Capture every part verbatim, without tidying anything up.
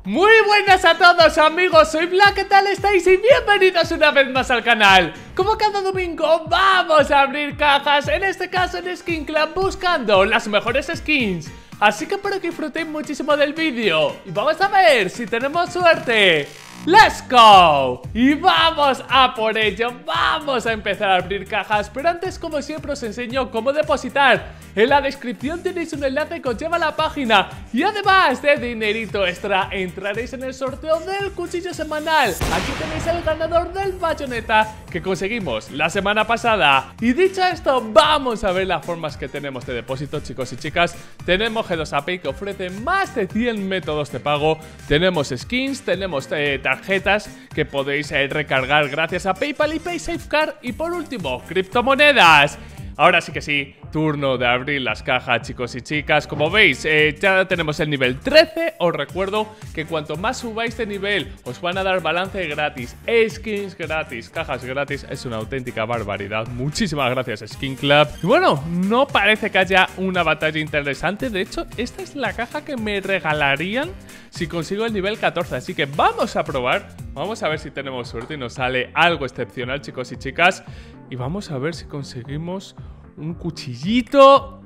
Muy buenas a todos amigos, soy Black, ¿qué tal estáis? Y bienvenidos una vez más al canal. Como cada domingo vamos a abrir cajas, en este caso en Skin Club, buscando las mejores skins. Así que espero que disfrutéis muchísimo del vídeo y vamos a ver si tenemos suerte. ¡Let's go! Y vamos a por ello, vamos a empezar a abrir cajas. Pero antes, como siempre, os enseño cómo depositar. En la descripción tenéis un enlace que os lleva a la página. Y además de dinerito extra, entraréis en el sorteo del cuchillo semanal. Aquí tenéis el ganador del bayoneta que conseguimos la semana pasada. Y dicho esto, vamos a ver las formas que tenemos de depósito, chicos y chicas. Tenemos G dos A P I, que ofrece más de cien métodos de pago. Tenemos skins, tenemos eh, tarjetas que podéis eh, recargar gracias a PayPal y PaySafeCard. Y por último, criptomonedas. Ahora sí que sí, turno de abrir las cajas, chicos y chicas. Como veis, eh, ya tenemos el nivel trece. Os recuerdo que cuanto más subáis de nivel, os van a dar balance gratis, skins gratis, cajas gratis. Es una auténtica barbaridad. Muchísimas gracias, Skin Club. Y bueno, no parece que haya una batalla interesante. De hecho, esta es la caja que me regalarían si consigo el nivel catorce. Así que vamos a probar. Vamos a ver si tenemos suerte y nos sale algo excepcional, chicos y chicas. Y vamos a ver si conseguimos un cuchillito.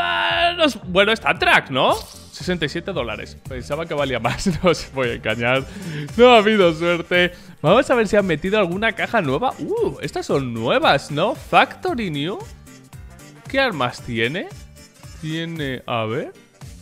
Bueno, está track, ¿no? sesenta y siete dólares. Pensaba que valía más, no os voy a engañar. No ha habido suerte. Vamos a ver si han metido alguna caja nueva. Uh, estas son nuevas, ¿no? Factory New. ¿Qué armas tiene? Tiene, a ver.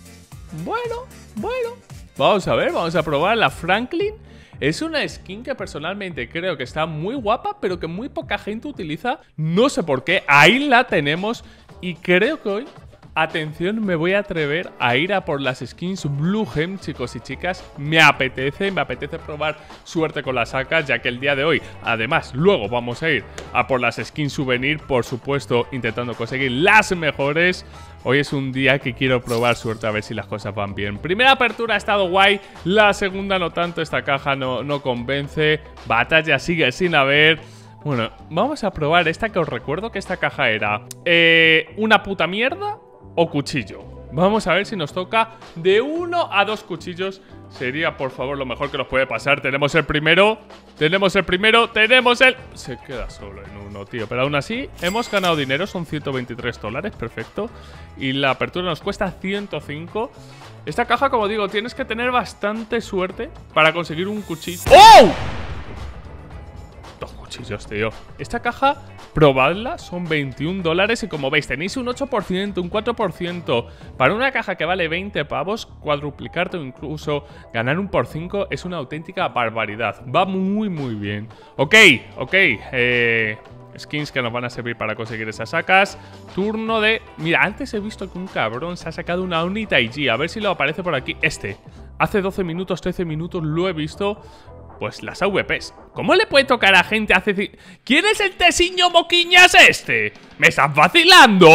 Bueno, bueno. Vamos a ver, vamos a probar la Franklin. Es una skin que personalmente creo que está muy guapa, pero que muy poca gente utiliza. No sé por qué, ahí la tenemos. Y creo que hoy, atención, me voy a atrever a ir a por las skins Blue Gem, chicos y chicas. Me apetece, me apetece probar suerte con las sacas, ya que el día de hoy, además, luego vamos a ir a por las skins souvenir, por supuesto, intentando conseguir las mejores. Hoy es un día que quiero probar suerte a ver si las cosas van bien. Primera apertura ha estado guay, la segunda no tanto, esta caja no, no convence. Batalla sigue sin haber. Bueno, vamos a probar esta, que os recuerdo que esta caja era eh, una puta mierda o cuchillo. Vamos a ver si nos toca de uno a dos cuchillos. Sería, por favor, lo mejor que nos puede pasar. Tenemos el primero, tenemos el primero, tenemos el... Se queda solo en uno, tío. Pero aún así, hemos ganado dinero, son ciento veintitrés dólares, perfecto. Y la apertura nos cuesta ciento cinco. Esta caja, como digo, tienes que tener bastante suerte para conseguir un cuchillo. ¡Oh! Dos cuchillos, tío. Esta caja, probadla, son veintiún dólares. Y como veis, tenéis un ocho por ciento, un cuatro por ciento. Para una caja que vale veinte pavos, cuadruplicarte o incluso ganar un por cinco es una auténtica barbaridad. Va muy, muy bien. Ok, ok. Eh... Skins que nos van a servir para conseguir esas sacas. Turno de... Mira, antes he visto que un cabrón se ha sacado una Unity. A ver si lo aparece por aquí. Este. Hace doce minutos, trece minutos lo he visto. Pues las A V Pes. ¿Cómo le puede tocar a gente hace... ¿Quién es el tesiño moquiñas este? ¿Me estás vacilando?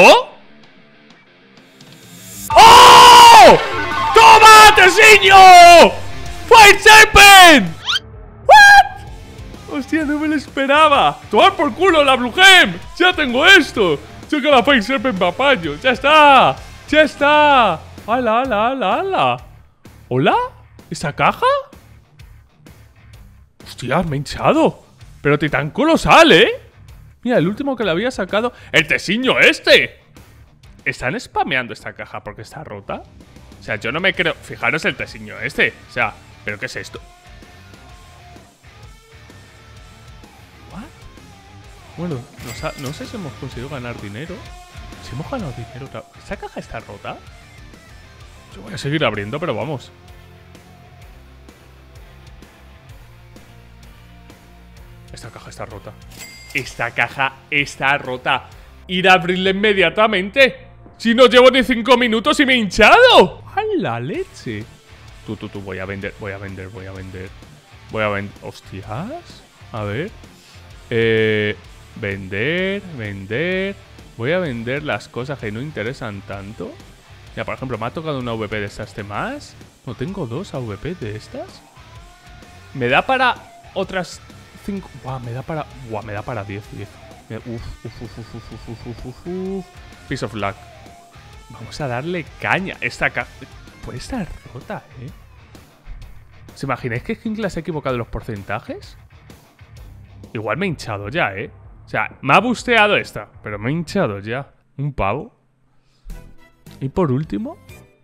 ¡Oh! ¡Toma, tesiño! ¡Fire Serpent! Hostia, no me lo esperaba. ¡Tomar por culo la Blue Gem! ¡Ya tengo esto! ¡Checa la Fake Serpent papayo! ¡Ya está! ¡Ya está! ¡Hala, hala, hala, hala! ¿Hola? ¿Esa caja? ¡Hostia, me he hinchado! Pero titán colosal, ¿eh? Mira, el último que le había sacado... ¡El tesiño este! ¿Están spameando esta caja porque está rota? O sea, yo no me creo... Fijaros el tesiño este. O sea, ¿pero qué es esto? Bueno, no, no sé si hemos conseguido ganar dinero. Si hemos ganado dinero, claro. ¿Esta caja está rota? Yo voy a seguir abriendo, pero vamos. Esta caja está rota. Esta caja está rota. Ir a abrirla inmediatamente. Si no llevo ni cinco minutos y me he hinchado. ¡A la leche! Tú, tú, tú, voy a vender, voy a vender, voy a vender. Voy a vender. Hostias. A ver. Eh... Vender, vender. Voy a vender las cosas que no interesan tanto. Ya, por ejemplo, me ha tocado una A V P de estas de más. No tengo dos A V P de estas. Me da para otras cinco. Buah, me da para. Buah, me da para diez. diez. Uf, uf, uf, uf, uf, uf, uf, uf, uf. Piece of luck. Vamos a darle caña. Esta caja puede estar rota, eh. ¿Os imagináis que Skincla se ha equivocado en los porcentajes? Igual me he hinchado ya, ¿eh? O sea, me ha busteado esta, pero me he hinchado ya. Un pavo. Y por último...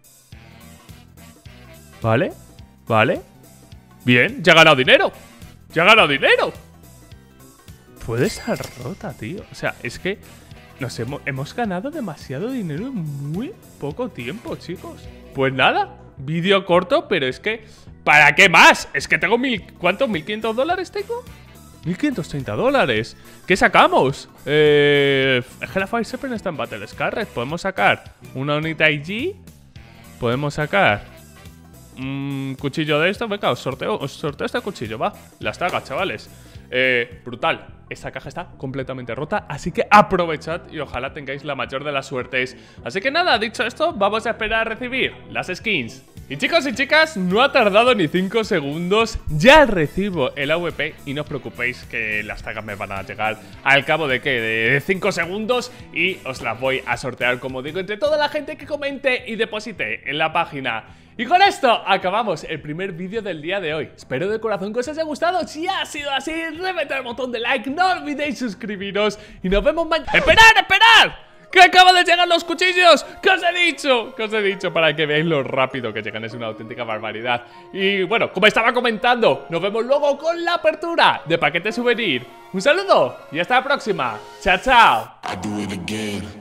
Vale, vale. Bien, ya he ganado dinero. Ya he ganado dinero. Puede estar rota, tío. O sea, es que nos hemos, hemos ganado demasiado dinero en muy poco tiempo, chicos. Pues nada, vídeo corto, pero es que... ¿Para qué más? Es que tengo mil... ¿Cuántos? ¿mil quinientos dólares tengo? mil quinientos treinta dólares. ¿Qué sacamos? Eh... Es que la Fire Serpent está en Battle Scarlet. Podemos sacar una Unita I G. Podemos sacar... Un cuchillo de esto, venga, os sorteo, os sorteo este cuchillo, va. Las tagas, chavales. Eh, brutal. Esta caja está completamente rota, así que aprovechad y ojalá tengáis la mayor de las suertes. Así que nada, dicho esto, vamos a esperar a recibir las skins. Y chicos y chicas, no ha tardado ni cinco segundos. Ya recibo el A V P y no os preocupéis que las tagas me van a llegar al cabo de que de cinco segundos y os las voy a sortear, como digo, entre toda la gente que comente y deposite en la página. Y con esto acabamos el primer vídeo del día de hoy. Espero de corazón que os haya gustado. Si ha sido así, reventad el botón de like, no olvidéis suscribiros y nos vemos mañana. ¡Esperad, esperad! ¡Que acaban de llegar los cuchillos! ¿Qué os he dicho? ¿Qué os he dicho? Para que veáis lo rápido que llegan, es una auténtica barbaridad. Y bueno, como estaba comentando, nos vemos luego con la apertura de paquete souvenir. Un saludo y hasta la próxima. ¡Chao, chao!